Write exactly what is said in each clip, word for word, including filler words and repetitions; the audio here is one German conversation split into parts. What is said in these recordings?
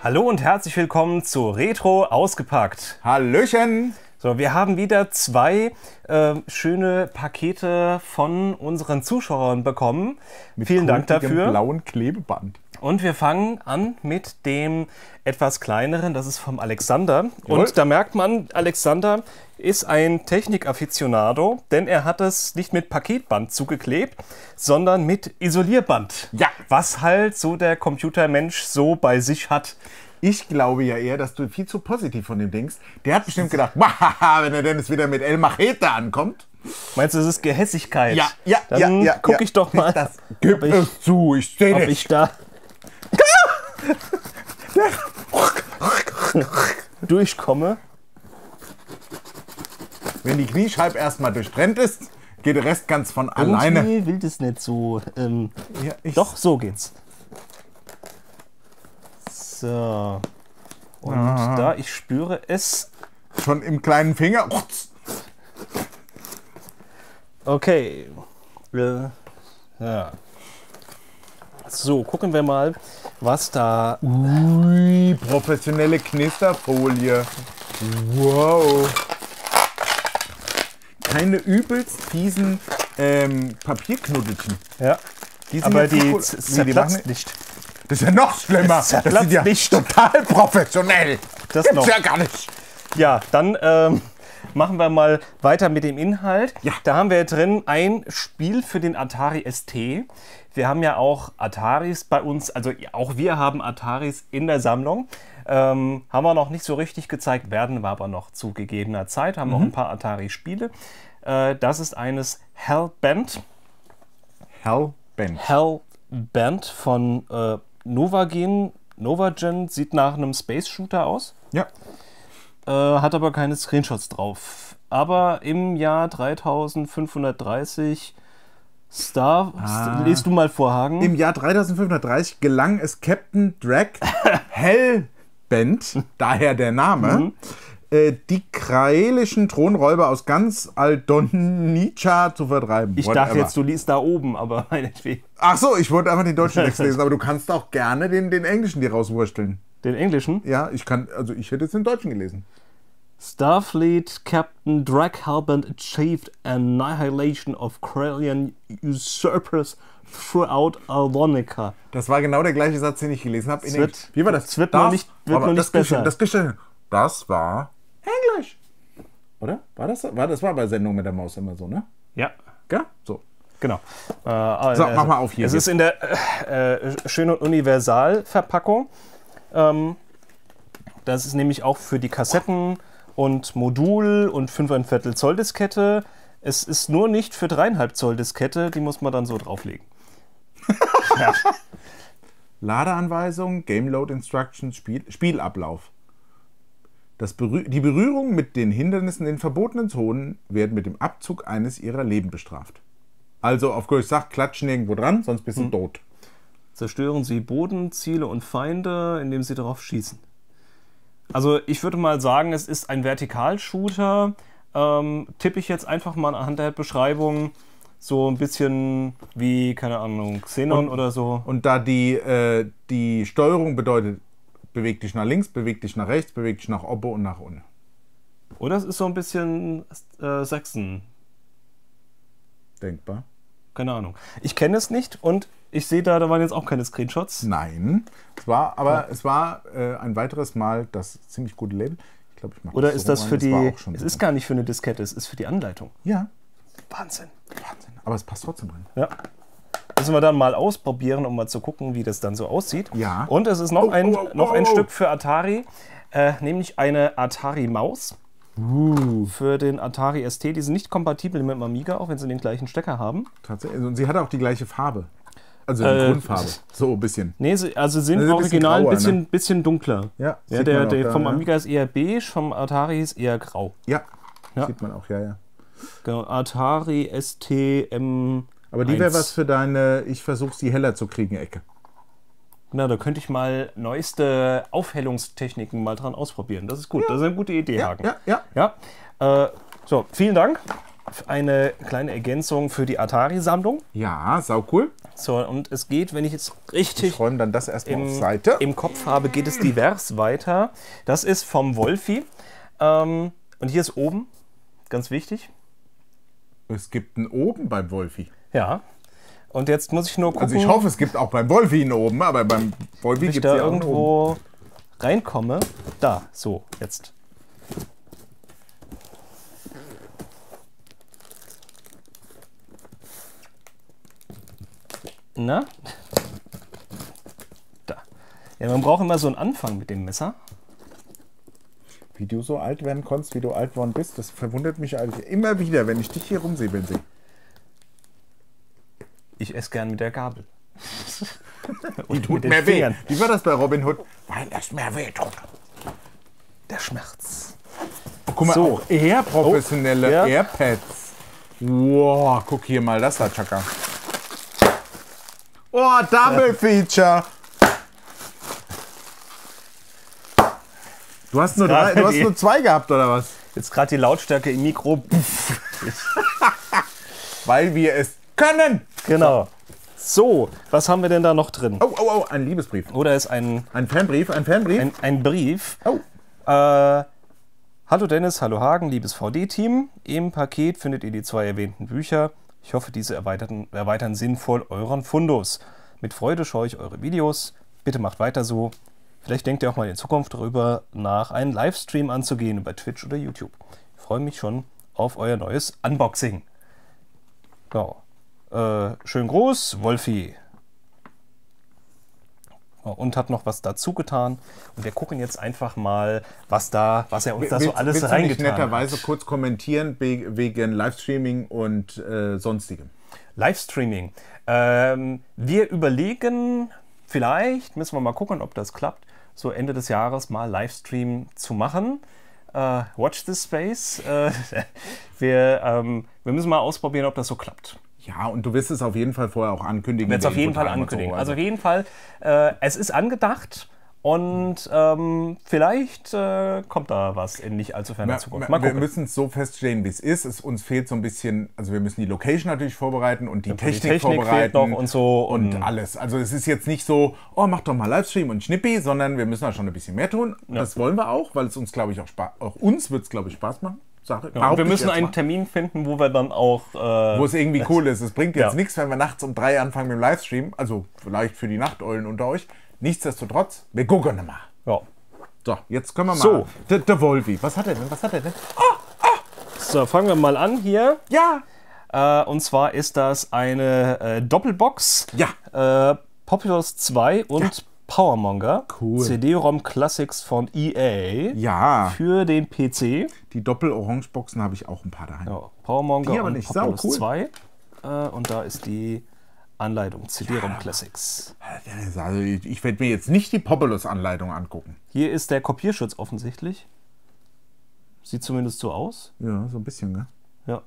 Hallo und herzlich willkommen zu Retro ausgepackt. Hallöchen! So, wir haben wieder zwei äh, schöne Pakete von unseren Zuschauern bekommen. Mit Vielen Dank kultigem dafür. Blauen Klebeband. Und wir fangen an mit dem etwas kleineren, das ist vom Alexander. Jawohl. Und da merkt man, Alexander ist ein Technik-Afficionado, denn er hat es nicht mit Paketband zugeklebt, sondern mit Isolierband. Ja. Was halt so der Computermensch so bei sich hat. Ich glaube ja eher, dass du viel zu positiv von dem denkst. Der hat bestimmt gedacht, wenn er denn jetzt wieder mit El Machete ankommt. Meinst du, das ist Gehässigkeit? Ja, ja, Dann ja, ja. guck ja. ich doch mal, Das gib ob ich- es zu, ich sehe ob nicht. ich da durchkomme. Wenn die Kniescheibe erstmal durchtrennt ist, geht der Rest ganz von alleine. Irgendwie will das nicht so. Ähm, Ja, ich- doch, so geht's. So. Und da ich spüre es. Schon im kleinen Finger. Okay. Äh, ja. So, gucken wir mal, was da. Ui, professionelle Knisterfolie. Wow. Keine übelst fiesen ähm, Papierknuddelchen. Ja. Die sind Aber jetzt nicht die cool. z- Wie, die zerplatzt machen- nicht. Das ist ja noch schlimmer. Es Das zerplatzt ist ja nicht. total professionell. Das Gibt's noch. ja gar nicht. Ja, dann ähm, machen wir mal weiter mit dem Inhalt. Ja. Da haben wir drin ein Spiel für den Atari S T. Wir haben ja auch Ataris bei uns, also auch wir haben Ataris in der Sammlung. Ähm, haben wir noch nicht so richtig gezeigt, werden wir aber noch zu gegebener Zeit. Haben noch ein paar Atari-Spiele. Äh, das ist eines Hellbent. Hellbent. Hellbent von äh, Novagen. Novagen sieht nach einem Space-Shooter aus. Ja. Äh, hat aber keine Screenshots drauf. Aber im Jahr dreitausendfünfhundertdreißig Star... Ah. Lest du mal vor, Hagen. Im Jahr dreitausendfünfhundertdreißig gelang es Captain Drag Hellbent, daher der Name, äh, die kraelischen Thronräuber aus ganz Aldonica zu vertreiben. ich Whatever. dachte jetzt, du liest da oben, aber meinetwegen. Ach so, ich wollte einfach den deutschen Text lesen, aber du kannst auch gerne den, den englischen dir rauswursteln. Den englischen. Ja, ich kann, also ich hätte jetzt den deutschen gelesen. Starfleet Captain Drag Hellbent achieved annihilation of Krallian usurpers throughout Aldonica. Das war genau der gleiche Satz, den ich gelesen habe. in Es wird- Englisch. Wie war das? es wird nur nicht- wird aber nur das nicht besser. Gesche- Das, Gesche- das war Englisch. Oder? War das, war, das war bei Sendung mit der Maus immer so, ne? Ja, Gell? So. genau. Äh, So, also, mach mal auf hier Es jetzt. ist in der äh, äh, schönen Universalverpackung. Ähm, das ist nämlich auch für die Kassetten und Modul und fünf Komma fünf Zoll Diskette. Es ist nur nicht für drei Komma fünf Zoll Diskette, die muss man dann so drauflegen. Ja. Ladeanweisung, Game Load Instructions, Spiel, Spielablauf. Das Berühr die Berührung mit den Hindernissen in verbotenen Zonen werden mit dem Abzug eines ihrer Leben bestraft. Also auf Deutsch sagt, klatschen irgendwo dran, sonst bist du tot. Zerstören Sie Bodenziele und Feinde, indem Sie darauf schießen. Also ich würde mal sagen, es ist ein Vertikalshooter. Ähm, tippe ich jetzt einfach mal anhand der Beschreibung so ein bisschen wie, keine Ahnung, Xenon Und- oder so. Und da die, äh, die Steuerung bedeutet, beweg dich nach links, beweg dich nach rechts, beweg dich nach oben und nach unten. Oder es ist so ein bisschen äh, Sachsen. Denkbar. Keine Ahnung. Ich kenne es nicht und ich sehe da, da waren jetzt auch keine Screenshots. Nein, es war, aber es war äh, ein weiteres Mal das ziemlich gute Label. Ich glaube, ich mache Oder das ist so das rum für rein. die... war auch schon Es so. ist gar nicht für eine Diskette, es ist für die Anleitung. Ja, Wahnsinn. Wahnsinn. Aber es passt trotzdem rein. Ja. Müssen wir dann mal ausprobieren, um mal zu gucken, wie das dann so aussieht. Ja. Und es ist noch Oh, ein, oh, oh, noch ein oh, oh. Stück für Atari, äh, nämlich eine Atari-Maus. Uh. Für den Atari S T. Die sind nicht kompatibel mit dem Amiga, auch wenn sie den gleichen Stecker haben. Tatsächlich. Und sie hatte auch die gleiche Farbe. Also die Äh, Grundfarbe. So ein bisschen. Nee, sie, also sind Also ein bisschen original ein grauer, bisschen, ne? bisschen dunkler. Ja, Ja, sieht der, man auch der da, vom ja. Amiga ist eher beige, vom Atari ist eher grau. Ja, Ja. sieht man auch, ja, ja. Genau, Atari S T M. Aber die wäre was für deine, ich versuche sie heller zu kriegen, Ecke. Na, da könnte ich mal neueste Aufhellungstechniken mal dran ausprobieren. Das ist gut, das ist eine gute Idee, Ja, Hagen. ja, ja. Ja, äh, so, vielen Dank. Eine kleine Ergänzung für die Atari-Sammlung. Ja, sau cool. So, und es geht, wenn ich jetzt Ich richtig räume dann das erstmal auf im, Seite. im Kopf habe, geht es divers weiter. Das ist vom Wolfi. Ähm, und hier ist oben, ganz wichtig. Es gibt einen oben beim Wolfi. Ja. Und jetzt muss ich nur gucken, Also ich hoffe, es gibt auch beim Wolfi einen oben, aber beim Wolfi ob ich gibt es da ja auch einen oben. irgendwo reinkomme. Da, so, jetzt. Na? Da. Ja, man braucht immer so einen Anfang mit dem Messer. Wie du so alt werden konntest, wie du alt worden bist, das verwundert mich eigentlich immer wieder, wenn ich dich hier rumsäbeln sehe. Ich esse gern mit der Gabel. Die tut mit den mehr weh. Fingern. Wie war das bei Robin Hood? Weil es mehr weh tut. Der Schmerz. Oh, guck mal, So. auch eher professionelle Oh, ja. Airpads. Wow, guck hier mal, das da, Chaka. Oh, Double Feature. Du hast nur, drei, du hast nur zwei gehabt, oder was? Jetzt gerade die Lautstärke im Mikro. Weil wir es können. Genau. So, was haben wir denn da noch drin? Oh, oh, oh, ein Liebesbrief. Oder ist ein, Ein Fanbrief, ein Fanbrief. ein, ein Brief. Oh. Äh, hallo Dennis, hallo Hagen, liebes V D-Team. Im Paket findet ihr die zwei erwähnten Bücher. Ich hoffe, diese erweitern, erweitern sinnvoll euren Fundus. Mit Freude schaue ich eure Videos. Bitte macht weiter so. Vielleicht denkt ihr auch mal in Zukunft darüber nach, einen Livestream anzugehen über Twitch oder YouTube. Ich freue mich schon auf euer neues Unboxing. Genau. Äh, schön groß, Wolfi. Und hat noch was dazu getan. Und wir gucken jetzt einfach mal, was, da, was er uns da so Willst- alles willst du nicht reingetan netterweise hat. kurz kommentieren we- wegen Livestreaming und äh, sonstigem? Livestreaming. Ähm, wir überlegen, vielleicht müssen wir mal gucken, ob das klappt, so Ende des Jahres mal Livestream zu machen. Äh, watch this space. Äh, wir, ähm, wir müssen mal ausprobieren, ob das so klappt. Ja, und du wirst es auf jeden Fall vorher auch ankündigen. Ich werde es auf jeden Fall Infotime und so. ankündigen. Also auf jeden Fall, äh, es ist angedacht und ähm, vielleicht äh, kommt da was in nicht allzu ferner Zukunft. Mal wir gucken. müssen es so feststellen, wie es ist. Es uns fehlt so ein bisschen, also wir müssen die Location natürlich vorbereiten und die Die Technik, Technik fehlt vorbereiten noch und so. und Und alles. Also es ist jetzt nicht so, oh, mach doch mal Livestream und Schnippi, sondern wir müssen da schon ein bisschen mehr tun. Das wollen wir auch, weil es uns, glaube ich, auch Spaß, auch uns wird es, glaube ich, Spaß machen. Sache. ja, und Behaupte wir ich müssen jetzt einen mal. Termin finden, wo wir dann auch... Äh, Wo es irgendwie cool ist. Es bringt jetzt Ja. nichts, wenn wir nachts um drei anfangen mit dem Livestream. Also vielleicht für die Nachteulen unter euch. Nichtsdestotrotz, wir gucken mal. ja. So, jetzt können wir mal. So. Der, der Wolfi. Was hat er denn? Was hat er denn? So, fangen wir mal an hier. Ja. Äh, und zwar ist das eine äh, Doppelbox. Ja. Äh, Populous zwei und Powermonger. Cool. C D-ROM Classics von E A. Ja. Für den P C. Die Doppel-Orange-Boxen habe ich auch ein paar daheim. Ja, Powermonger Die aber und nicht. Populous Sau cool. zwei. Äh, und da ist die Anleitung C D-ROM Classics. Also ich, ich werde mir jetzt nicht die Populous-Anleitung angucken. Hier ist der Kopierschutz offensichtlich. Sieht zumindest so aus. Ja, so ein bisschen, ne? Ja.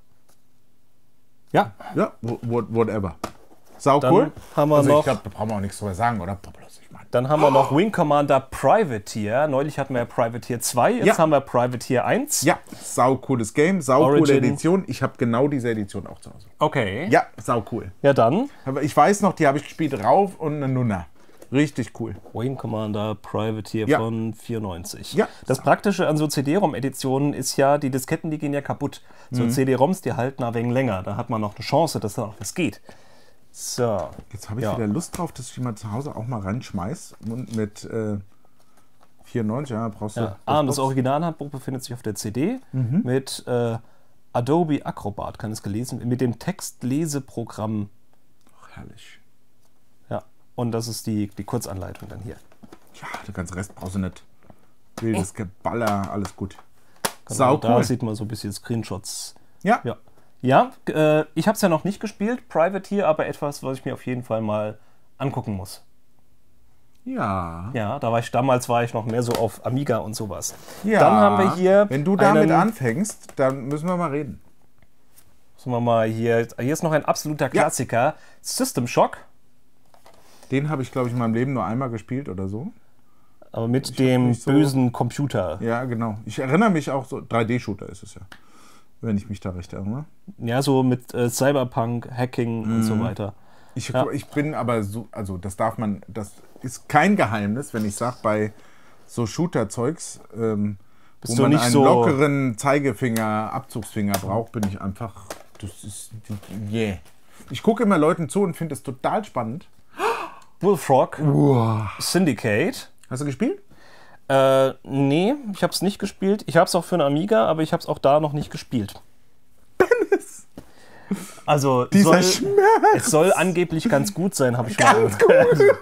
Ja, Ja, what, whatever. Sau dann cool. haben wir Also noch... ich glaube, da brauchen wir auch nichts drüber sagen, oder? Populous, ich meine. Dann haben wir noch Wing Commander Privateer. Neulich hatten wir ja Privateer zwei, jetzt Ja. haben wir Privateer eins. Ja, sau cooles Game, sau coole Origin. Edition. Ich habe genau diese Edition auch zu Hause. Okay. Ja, sau cool. Ja, dann Aber ich weiß noch, die habe ich gespielt, Rauf und eine Nunna. Richtig cool. Wing Commander Privateer Ja. von vierundneunzig. Ja. Das Praktische an so C D-ROM-Editionen ist ja, die Disketten, die gehen ja kaputt. So Mhm. C D-ROMs, die halten ein wenig länger. Da hat man noch eine Chance, dass da noch was geht. So. Jetzt habe ich Ja. wieder Lust drauf, dass ich die mal zu Hause auch mal reinschmeiß. Und mit äh, vierundneunzig, ja, brauchst du. Ja. Ah, und das Originalhandbuch befindet sich auf der C D Mhm. mit äh, Adobe Acrobat, kann es gelesen, mit dem Textleseprogramm. Ach, herrlich. Ja. Und das ist die, die Kurzanleitung dann hier. Ja, den ganzen Rest brauchst du nicht. Wildes Geballer, alles gut. Genau, Sau da cool. sieht man so ein bisschen Screenshots. Ja. Ja, ja äh, ich habe es ja noch nicht gespielt, Privateer, aber etwas, was ich mir auf jeden Fall mal angucken muss. Ja. Ja, da war ich, damals war ich noch mehr so auf Amiga und sowas. Ja. Dann haben wir hier Wenn du damit einen, anfängst, dann müssen wir mal reden. Sagen wir mal hier, hier ist noch ein absoluter Klassiker, System Shock, Den habe ich, glaube ich, in meinem Leben nur einmal gespielt oder so. aber mit dem nicht so- bösen Computer. Ja, genau. Ich erinnere mich auch so, drei D-Shooter ist es ja. Wenn ich mich da recht erinnere. Ja, so mit äh, Cyberpunk, Hacking und Mhm. so weiter. Ich, Ja. ich bin aber so, also das darf man, das ist kein Geheimnis, wenn ich sage, bei so Shooter-Zeugs, ähm, wo du man nicht einen so- lockeren Zeigefinger, Abzugsfinger braucht, bin ich einfach, das ist, yeah. Ich gucke immer Leuten zu und finde es total spannend. Bullfrog, Uah. Syndicate. Hast du gespielt? Äh, nee, ich habe es nicht gespielt. Ich habe es auch für einen Amiga, aber ich habe es auch da noch nicht gespielt. Also Dieser soll, Schmerz. es soll angeblich ganz gut sein, habe ich mal Ganz gut.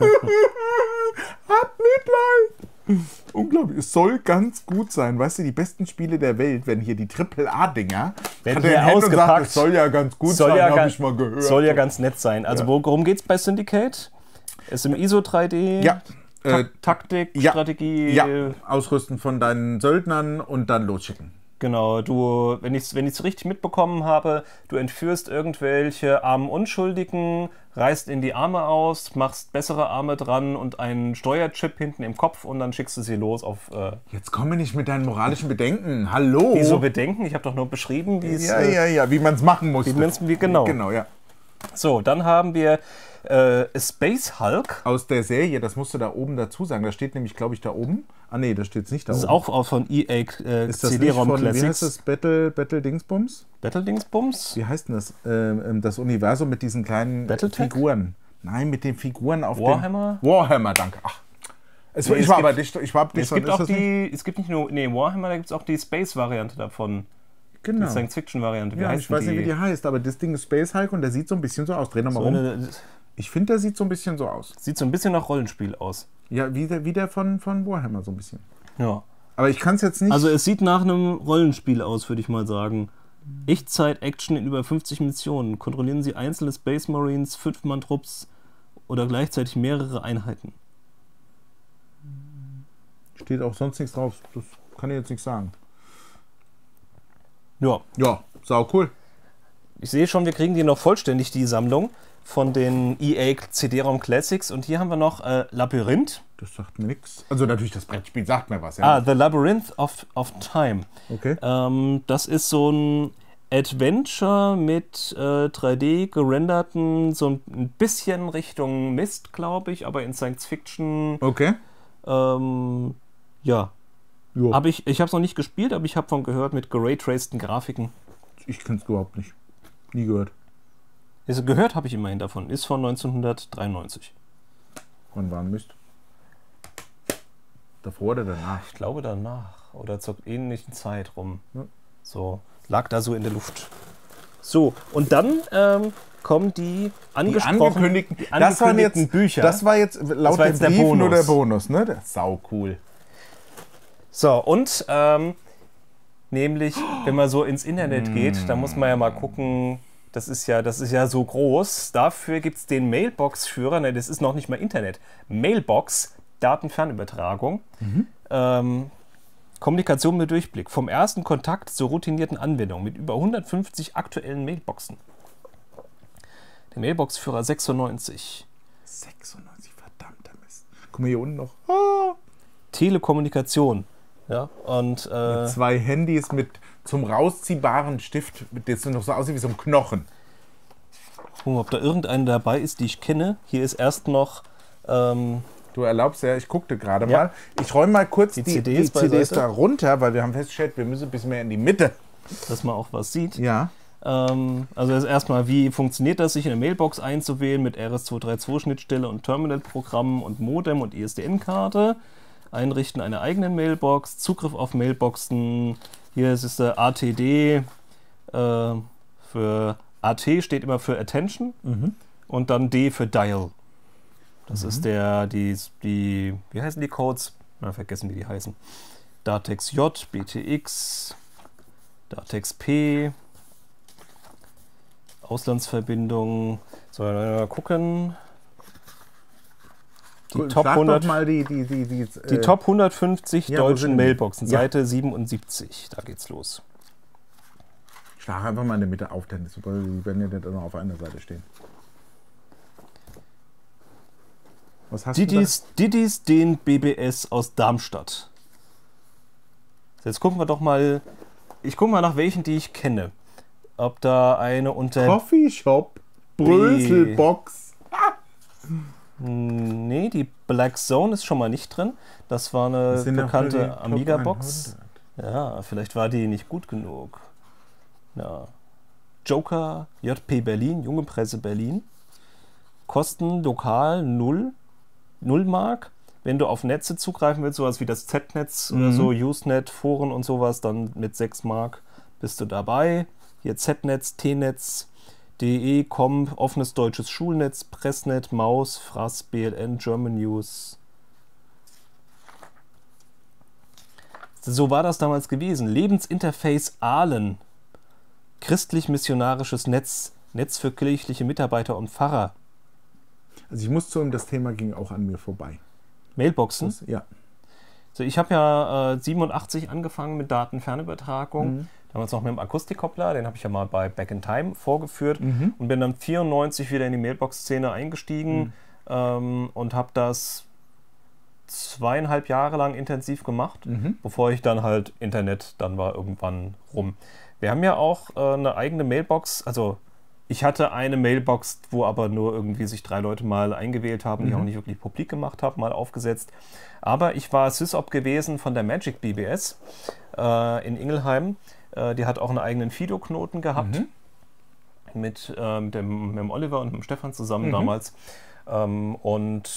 Hab Mitleid. Unglaublich. Es soll ganz gut sein. Weißt du, die besten Spiele der Welt, wenn hier die Triple A-Dinger, Werden hat er hier in Hand und ausgepackt. sagt, es soll ja ganz gut soll sein, ja, hab ga- ich mal gehört. soll ja ganz nett sein. Also Ja. worum geht's bei Syndicate? Ist im I S O drei D? Ja. Ta Äh, Taktik, ja. Strategie. Ja, ausrüsten von deinen Söldnern und dann losschicken. Genau, du, wenn ich es wenn ich's richtig mitbekommen habe, du entführst irgendwelche armen Unschuldigen, reißt in die Arme aus, machst bessere Arme dran und einen Steuerchip hinten im Kopf und dann schickst du sie los auf. Äh, Jetzt komme nicht mit deinen moralischen Bedenken. Hallo. Wieso Bedenken? Ich habe doch nur beschrieben, wie es. Ja, äh, ja, ja, wie man es machen muss. Wie man's- wie- genau. Genau, ja. So, dann haben wir äh, Space Hulk. Aus der Serie, das musst du da oben dazu sagen. Da steht nämlich, glaube ich, da oben. Ah, nee, das steht nicht da Das ist oben. auch auch von E A äh, Ist das C nicht D-ROM von, wie heißt Classics. das, Battle, Battle Dingsbums? Battle Dingsbums? Wie heißt denn das? Ähm, ähm, das Universum mit diesen kleinen Battletech? Figuren. Nein, mit den Figuren auf Warhammer? dem... Warhammer, danke. Ach. Es, Nee, ich es war gibt- aber nicht... Ich war nicht Es gibt ist auch das nicht? die, es gibt nicht nur, nee, Warhammer, da gibt es auch die Space-Variante davon. Genau. Die Science-Fiction-Variante. Wie Ja, heißt ich weiß die? nicht, wie die heißt, aber das Ding ist Space Hulk und der sieht so ein bisschen so aus. Dreh nochmal So rum. eine, Ich finde, der sieht so ein bisschen so aus. sieht so ein bisschen nach Rollenspiel aus. Ja, wie der, wie der von, von Warhammer so ein bisschen. Ja. Aber ich kann es jetzt nicht... Also es sieht nach einem Rollenspiel aus, würde ich mal sagen. Echtzeit-Action in über fünfzig Missionen. Kontrollieren Sie einzelne Space Marines, Fünf-Mann-Trupps oder gleichzeitig mehrere Einheiten. steht auch sonst nichts drauf. Das kann ich jetzt nicht sagen. Ja, Ja, sau cool. ich sehe schon, wir kriegen die noch vollständig, die Sammlung von den E A C D-ROM Classics. Und hier haben wir noch äh, Labyrinth. Das sagt mir nichts. Also natürlich, das Brettspiel sagt mir was. Ja. Ah, The Labyrinth of, of Time. Okay. Ähm, das ist so ein Adventure mit äh, drei D gerenderten, so ein bisschen Richtung Myst, glaube ich, aber in Science Fiction. Okay. Ähm, ja, Jo. hab ich, ich habe es noch nicht gespielt, aber ich habe von gehört mit geraytraceden Grafiken. Ich kenne es überhaupt nicht. Nie gehört. Also gehört habe ich immerhin davon. Ist von neunzehnhundertdreiundneunzig. Wann war ein Mist? Davor oder danach? Ich glaube danach oder zur ähnlichen Zeit rum. Ja. So, lag da so in der Luft. So, und dann ähm, kommen die Die angesprochen, angekündigten, die das waren jetzt angekündigten Bücher. Das war jetzt laut war den jetzt der Briefen Bonus. nur der Bonus, ne? Das ist sau cool. So, und ähm, nämlich, wenn man so ins Internet geht, da muss man ja mal gucken, das ist ja, das ist ja so groß. Dafür gibt es den Mailbox-Führer, ne, das ist noch nicht mal Internet. Mailbox, Datenfernübertragung, ähm, Kommunikation mit Durchblick. Vom ersten Kontakt zur routinierten Anwendung mit über hundertfünfzig aktuellen Mailboxen. Der Mailbox-Führer sechsundneunzig. sechsundneunzig, verdammter Mist. Guck mal hier unten noch. Ah, Telekommunikation. Ja, und äh, zwei Handys mit zum rausziehbaren Stift, mit der noch so aussieht wie so ein Knochen. gucken, ob da irgendeine dabei ist, die ich kenne. Hier ist erst noch ähm, Du erlaubst ja, ich guckte gerade Ja. mal. Ich räume mal kurz die, Die die, CDs die C Ds beiseite. da runter, weil wir haben festgestellt, wir müssen ein bisschen mehr in die Mitte. dass man auch was sieht. Ja. Ähm, also jetzt erstmal, wie funktioniert das, sich in eine Mailbox einzuwählen mit R S zwei drei zwei Schnittstelle und Terminal-Programm und Modem und I S D N-Karte. Einrichten einer eigenen Mailbox, Zugriff auf Mailboxen. Hier ist es der A T D. Äh, für A T steht immer für Attention und dann D für Dial. Das ist der, die, die, wie heißen die Codes? Na, vergessen, wie die heißen. Datex J, B T X, Datex P, Auslandsverbindung. So, mal gucken. Die Cool, Top schlag hundert, doch mal die, die, die, die, die äh, Top hundertfünfzig ja, wo deutschen sind die? Mailboxen, Ja. Seite siebenundsiebzig. Da geht's los. Schlag einfach mal in der Mitte auf, denn das- die werden ja nicht nur auf einer Seite stehen. Was hast du Didis, Didis den B B S aus Darmstadt. So, jetzt gucken wir doch mal. Ich gucke mal nach welchen, die ich kenne. Ob da eine da? unter Coffeeshop, Bröselbox. Nee, die Black Zone ist schon mal nicht drin. Das war eine Das sind doch bekannte nur die Top Amiga-Box. Ja, vielleicht war die nicht gut genug. Ja. Joker, J P Berlin, Junge Presse Berlin. Kosten lokal null Mark. Wenn du auf Netze zugreifen willst, sowas wie das Z-Netz Mhm. oder so, Usenet, Foren und sowas, dann mit sechs Mark bist du dabei. Hier Z-Netz, T-Netz, D E, Com, offenes deutsches Schulnetz, Pressnet, Maus, Frass, B L N, German News. So war das damals gewesen. Lebensinterface Aalen. Christlich-missionarisches Netz. Netz für kirchliche Mitarbeiter und Pfarrer. Also ich muss zugeben, das Thema ging auch an mir vorbei. Mailboxen. Das, ja. So, ich habe ja äh, siebenundachtzig angefangen mit Datenfernübertragung. Mhm. Damals noch mit dem Akustikkoppler, den habe ich ja mal bei Back in Time vorgeführt. Mhm. Und bin dann vierundneunzig wieder in die Mailbox-Szene eingestiegen Mhm. ähm, und habe das zweieinhalb Jahre lang intensiv gemacht, Mhm. bevor ich dann halt Internet, dann war irgendwann rum. Wir haben ja auch äh, eine eigene Mailbox, also ich hatte eine Mailbox, wo aber nur irgendwie sich drei Leute mal eingewählt haben, die ich Mhm. auch nicht wirklich publik gemacht habe, mal aufgesetzt. Aber ich war Sysop gewesen von der Magic B B S äh, in Ingelheim. Äh, die hat auch einen eigenen Fido-Knoten gehabt. Mhm. Mit, äh, mit, dem, mit dem Oliver und dem Stefan zusammen Mhm. damals. Ähm, und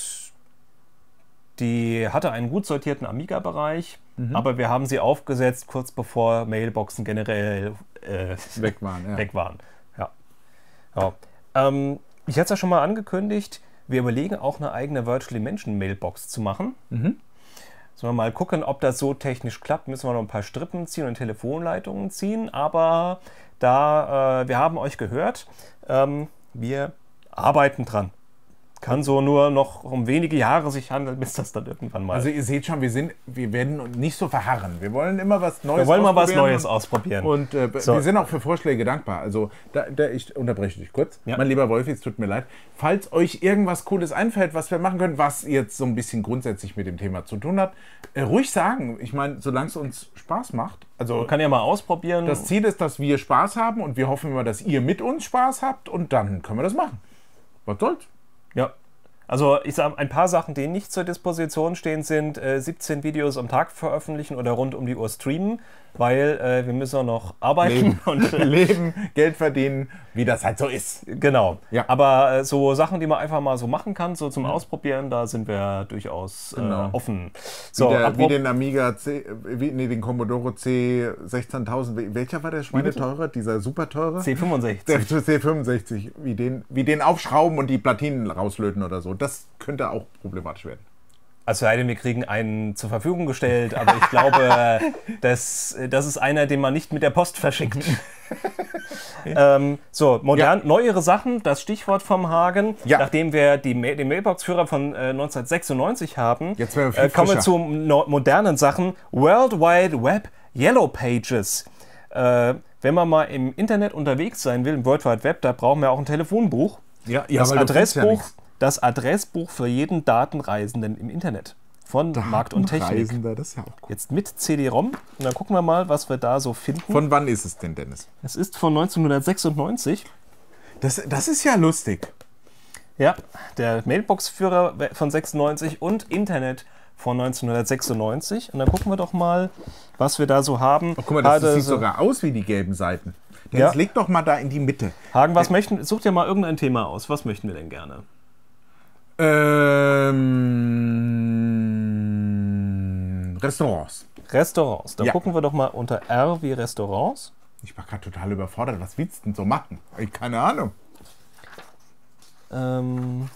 die hatte einen gut sortierten Amiga-Bereich, Mhm. aber wir haben sie aufgesetzt, kurz bevor Mailboxen generell äh, Weg waren, ja. weg waren. Ja. Ja. Ähm, ich hatte es ja schon mal angekündigt, wir überlegen auch eine eigene Virtual Dimension Mailbox zu machen. Mhm. Sollen wir mal gucken, ob das so technisch klappt. Müssen wir noch ein paar Strippen ziehen und Telefonleitungen ziehen. Aber da, äh, wir haben euch gehört, ähm, wir arbeiten dran. Kann so nur noch um wenige Jahre sich handeln, bis das dann irgendwann mal... Also ihr seht schon, wir, sind, wir werden nicht so verharren. Wir wollen immer was Neues wir wollen mal was ausprobieren Neues und- ausprobieren. Und äh, So. wir sind auch für Vorschläge dankbar. Also, da, da, ich unterbreche dich kurz. Ja. Mein lieber Wolfi, es tut mir leid. Falls euch irgendwas Cooles einfällt, was wir machen können, was jetzt so ein bisschen grundsätzlich mit dem Thema zu tun hat, äh, ruhig sagen. Ich meine, solange es uns Spaß macht. Also, Man kann ja mal ausprobieren. das Ziel ist, dass wir Spaß haben und wir hoffen immer, dass ihr mit uns Spaß habt und dann können wir das machen. Was soll's? Ja. Also ich sage, ein paar Sachen, die nicht zur Disposition stehen, sind äh, siebzehn Videos am Tag veröffentlichen oder rund um die Uhr streamen, weil äh, wir müssen auch noch arbeiten. Leben, Und, äh, Leben, Geld verdienen, wie das halt so ist. genau. Ja. Aber äh, so Sachen, die man einfach mal so machen kann, so zum Ausprobieren, da sind wir durchaus Genau. äh, offen. So, wie, der, wie apro- den Amiga C, wie, nee, den Commodore C sechzehntausend, welcher war der Schweineteure? Dieser super teure? C fünfundsechzig. Der C fünfundsechzig, wie den, wie den aufschrauben und die Platinen rauslöten oder so. Das könnte auch problematisch werden. Also sei denn, wir kriegen einen zur Verfügung gestellt, aber ich glaube, das, das ist einer, den man nicht mit der Post verschickt. ähm, so, modern, Ja. neuere Sachen, das Stichwort vom Hagen. Ja. Nachdem wir die, Ma- den Mailbox-Führer von äh, neunzehnhundertsechsundneunzig haben, Jetzt werden wir viel äh, kommen wir frischer. zu no modernen Sachen. World Wide Web Yellow Pages. Äh, wenn man mal im Internet unterwegs sein will, im World Wide Web, da brauchen wir auch ein Telefonbuch. Ja, ja, Das weil du findest ja Adressbuch, nichts. das Adressbuch für jeden Datenreisenden im Internet von Markt und Technik. Reisender, das ist ja auch cool. Jetzt mit C D-ROM. Und dann gucken wir mal, was wir da so finden. Von wann ist es denn, Dennis? Es ist von neunzehnhundertsechsundneunzig. Das, das ist ja lustig. Ja, der Mailbox-Führer von sechsundneunzig und Internet von neunzehnhundertsechsundneunzig. Und dann gucken wir doch mal, was wir da so haben. Oh, guck mal, das, das Gerade sieht so- sogar aus wie die gelben Seiten. Dennis, Ja. leg doch mal da in die Mitte. Hagen, was möchten, such dir mal irgendein Thema aus. Was möchten wir denn gerne? Ähm, Restaurants. Restaurants. Da Ja. gucken wir doch mal unter R wie Restaurants. Ich war gerade total überfordert. Was willst du denn so machen? Ich, keine Ahnung. Ähm,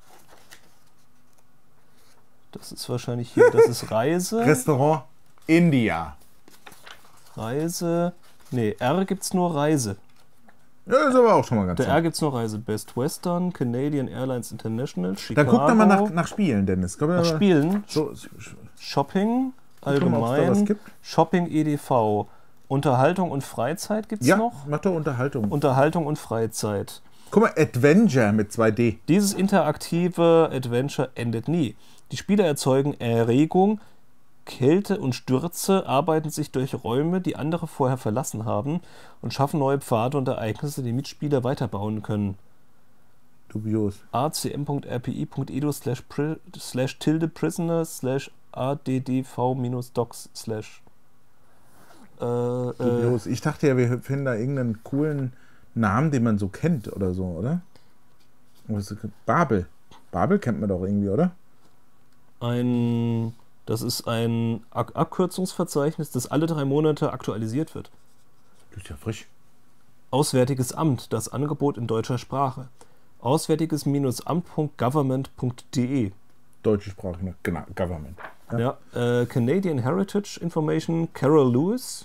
das ist wahrscheinlich hier, das ist Reise. Restaurant India. Reise. Nee, R gibt's nur Reise. Ja, ist aber auch schon mal ganz Der so. R gibt's nur Reise. Best Western, Canadian Airlines International, Dann Chicago. guck doch mal nach, nach Spielen, Dennis. Komm, Nach ja, Spielen, So, sch- sch- Shopping, mal, ob's da was allgemein, gibt. Shopping E D V. Unterhaltung und Freizeit gibt's ja, noch. mach doch Unterhaltung. Unterhaltung und Freizeit. Guck mal, Adventure mit zwei D. Dieses interaktive Adventure endet nie. Die Spieler erzeugen Erregung, Kälte und Stürze, arbeiten sich durch Räume, die andere vorher verlassen haben und schaffen neue Pfade und Ereignisse, die Mitspieler weiterbauen können. Dubios. acm.rpi.edu slash pri- slash tilde prisoner slash addv minus docs slash äh, äh, Dubios. Ich dachte ja, wir finden da irgendeinen coolen Namen, den man so kennt oder so, oder? Was ist- Babel. Babel kennt man doch irgendwie, oder? ein das ist ein Ab- Abkürzungsverzeichnis, das alle drei Monate aktualisiert wird. Das ist ja frisch. Auswärtiges Amt, das Angebot in deutscher Sprache. Auswärtiges-amt punkt government punkt de. Deutsche Sprache, ne? Genau, Government. Ja, äh, Canadian Heritage Information, Carol Lewis.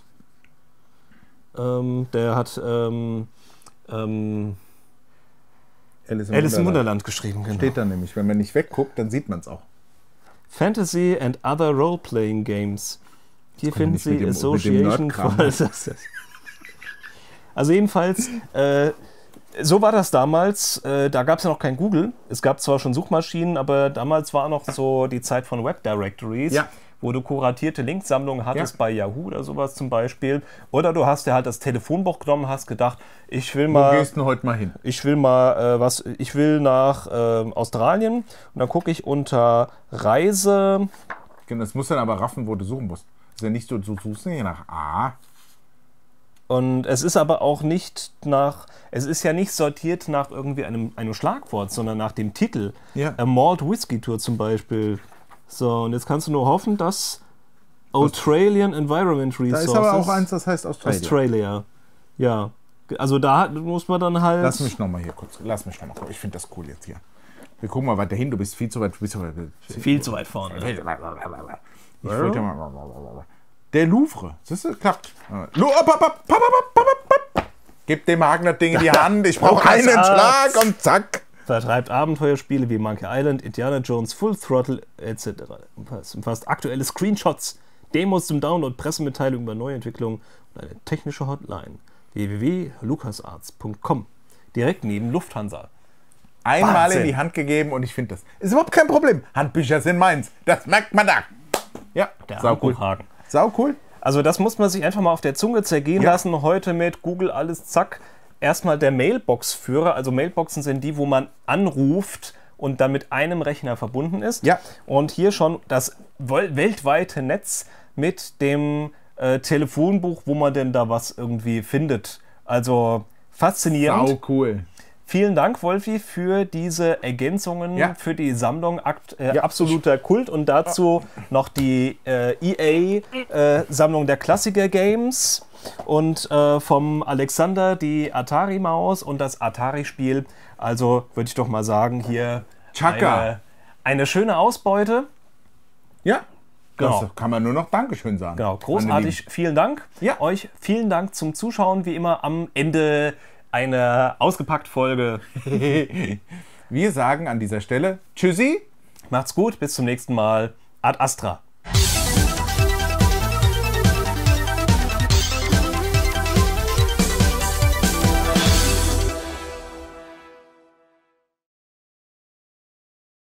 Ähm, der hat ähm, ähm, Alice im Alice im Wunderland. Wunderland geschrieben, genau. Steht da nämlich. Wenn man nicht wegguckt, dann sieht man es auch. Fantasy and other role-playing games. Hier Können wir finden nicht mit Sie dem- mit dem Association Nerdkram for... Also jedenfalls, äh, so war das damals. Äh, da gab es ja noch kein Google. Es gab zwar schon Suchmaschinen, aber damals war noch so die Zeit von Web Directories, Ja. wo du kuratierte Linksammlungen hattest Ja. bei Yahoo oder sowas zum Beispiel. Oder du hast dir halt das Telefonbuch genommen, hast gedacht, ich will Wo mal... gehst du denn heute mal hin? Ich will mal äh, was, ich will nach äh, Australien und dann gucke ich unter Reise. Genau, das musst du dann aber raffen, wo du suchen musst. Das ist ja nicht so, du suchst nicht nach A. Und es ist aber auch nicht nach, es ist ja nicht sortiert nach irgendwie einem, einem Schlagwort, sondern nach dem Titel. Ja. A Malt Whisky Tour zum Beispiel. So, und jetzt kannst du nur hoffen, dass Australian Environment Da Resources... ist aber auch eins, das heißt Australia. Australia. Ja. Also da muss man dann halt... Lass mich nochmal hier kurz. Lass mich nochmal kurz. Ich finde das cool jetzt hier. Wir gucken mal weiter hin. Du bist viel zu weit. Du bist zu weit. viel zu weit vorne. Ich wollte mal. Der Louvre. Siehst du, klappt. Lu op, op, op, op, op, op, op. Gib dem Hagen das Ding in die Hand. Ich brauche einen Schlag und zack. Vertreibt Abenteuerspiele wie Monkey Island, Indiana Jones, Full Throttle et cetera. Umfasst, umfasst aktuelle Screenshots, Demos zum Download, Pressemitteilungen über Neuentwicklungen und eine technische Hotline. w w w punkt lucasarts punkt com. Direkt neben Lufthansa. Einmal Wahnsinn. in die Hand gegeben und ich finde das. Ist überhaupt kein Problem. Handbücher sind meins. Das merkt man da. Ja, Der sau cool. Hamburghagen. Sau cool. Also das muss man sich einfach mal auf der Zunge zergehen Ja. lassen. Heute mit Google alles zack. Erstmal der Mailbox-Führer. Also Mailboxen sind die, wo man anruft und dann mit einem Rechner verbunden ist. Ja. Und hier schon das wel- weltweite Netz mit dem äh, Telefonbuch, wo man denn da was irgendwie findet. Also faszinierend. Sau cool. Vielen Dank, Wolfi, für diese Ergänzungen Ja. für die Sammlung Akt, äh, Ja. absoluter Kult und dazu noch die äh, E A-Sammlung der Klassiker-Games und äh, vom Alexander die Atari-Maus und das Atari-Spiel. Also würde ich doch mal sagen, hier Chaka. eine, eine schöne Ausbeute. Ja. Genau. Das kann man nur noch Dankeschön sagen. Genau, meine großartig. Vielen Dank. Ja. Euch vielen Dank zum Zuschauen, wie immer am Ende einer ausgepackt Folge. Lieben. Wir sagen an dieser Stelle Tschüssi. Macht's gut, bis zum nächsten Mal. Ad Astra.